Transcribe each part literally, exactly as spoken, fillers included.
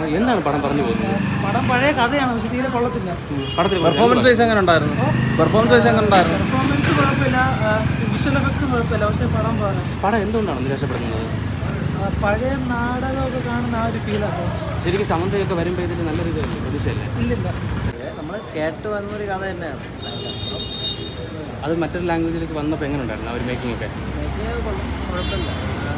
എന്താണ് പടം പറഞ്ഞു പോകുന്നത്? പടം പഴയ കഥയാണ്, പക്ഷെ തീരെ കൊള്ളത്തില്ല. പടത്തിൽ പെർഫോമൻസ് വൈസ് എങ്ങനെ ഉണ്ടായിരുന്നു? പെർഫോമൻസ് വൈസ് എങ്ങനെ ഉണ്ടായിരുന്നു? പെർഫോമൻസ് കുഴപ്പമില്ല, വിഷ്വൽ എഫക്ട്സും കുഴപ്പമില്ല, പക്ഷെ പടം പോലെ. പടം എന്തുകൊണ്ടാണ് നിരാശപ്പെടുന്നത്? പഴയ നാടകമൊക്കെ കാണുന്ന ആ ഒരു ഫീലാണ്. ശരിക്കും സമന്തയൊക്കെ വരുമ്പോൾ ഇതിൽ നല്ലൊരു പ്രതീക്ഷയല്ലേ? ഇല്ലില്ല, നമ്മൾ കേട്ട് വന്നൊരു കഥ തന്നെയാണ്. അത് മറ്റൊരു ലാംഗ്വേജിലേക്ക് വന്നപ്പോൾ എങ്ങനെ ഉണ്ടായിരുന്നു ആ ഒരു മേക്കിംഗ് ഒക്കെ? കുഴപ്പമില്ല,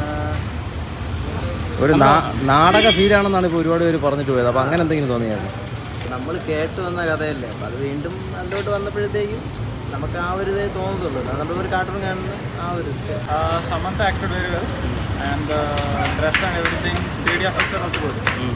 ഒരു നാടക ഫീലാണെന്നാണ് ഇപ്പോൾ ഒരുപാട് പേര് പറഞ്ഞിട്ട് പോയത്. അപ്പോൾ അങ്ങനെ എന്തെങ്കിലും തോന്നിയായിരുന്നു? നമ്മൾ കേട്ട് വന്ന കഥയല്ലേ, അപ്പോൾ അത് വീണ്ടും അതിലോട്ട് വന്നപ്പോഴത്തേക്കും നമുക്ക് ആ ഒരു ഇതേ തോന്നുന്നുള്ളൂ. നമ്മളൊരു കാർട്ടൂൺ കാണുന്ന ആ ഒരു Samantha acted very well, and the dress and everything, three D effects are also good. Mm.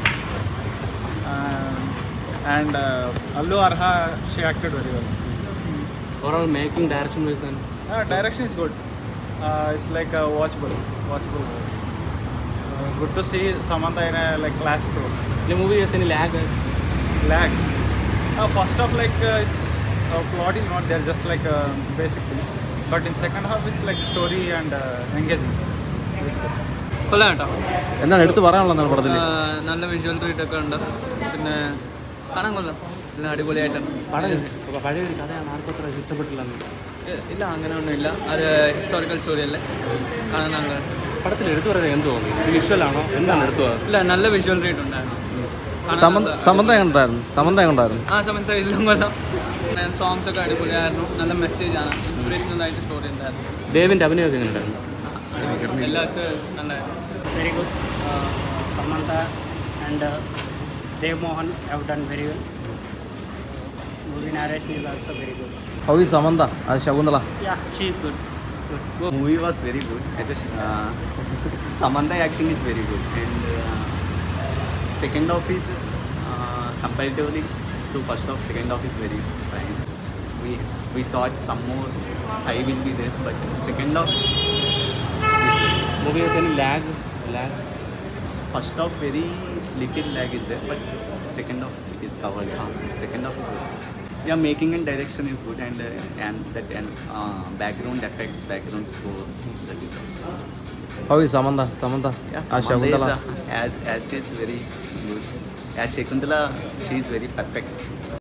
Uh, and uh, Allu Arha, she acted very well. Mm. Overall making, direction wise then? Uh, direction is good. Uh, it's like uh, watchable, watchable. Uh, good to see Samantha in a like classic role. The movie has any lag? Lag. Uh, first off, like uh, it's uh, plot is not there, just like a basic thing. But in second half, it's like story and uh, engaging. കൊള്ളാം കേട്ടോ. എന്താണ് എടുത്ത് പറയാനുള്ളത് പടത്തിൽ? നല്ല visual treat ഒക്കെ ഉണ്ട്, പിന്നെ കാണാൻ കൊള്ളാം, എല്ലാം അടിപൊളിയായിട്ടാണ്. പഴയ ഒരു കഥയാണ്, ആർക്കും അത്ര ഇഷ്ടപ്പെട്ടില്ല? ഇല്ല, അങ്ങനെയൊന്നും ഇല്ല, അത് ഹിസ്റ്റോറിക്കൽ സ്റ്റോറി അല്ലേ, കാണാൻ നല്ല രസം. പടത്തിൽ എടുത്തു പറയാൻ എന്ത് തോന്നി? വിഷ്വലാണോ എന്താണ് എടുത്തു? ഇല്ല, നല്ല വിഷ്വൽ ട്രീറ്റ് ഉണ്ടായിരുന്നു. സമന്ത എങ്ങോട്ടായിരുന്നു? സമന്ത എങ്ങോട്ടായിരുന്നു? ആ സമയത്ത് എല്ലാം കൊള്ളാം, സോങ്സ് ഒക്കെ അടിപൊളിയായിരുന്നു, നല്ല മെസ്സേജ് ആണ്, ഇൻസ്പിറേഷണൽ ആയിട്ട് സ്റ്റോറി ഉണ്ടായിരുന്നു. ദേവിൻ്റെ അഭിനയമൊക്കെ എങ്ങനെയുണ്ടായിരുന്നു? എല്ലാവർക്കും നല്ലതായിരുന്നു. Very good. Uh, Samantha and uh, Dev Mohan have done very well. Movie narration is also very good. How is Samantha as Shakunthalam? Yeah, she is good. Good. The movie was very good. Uh, Samantha acting is very good, and uh, second half is uh, comparatively to first half, second half is very fine. We we thought some more high will be there, but second half is movie has any lag? Lag? First half very little lag is there, but second half it is covered. Uh, second half is good. Yeah, making and direction is good, and uh, and that and uh, background effects, background score, that is also. How is Samantha? Samantha? Yeah, Samantha is uh, as as she is very good. As Shakunthalam, she is very perfect.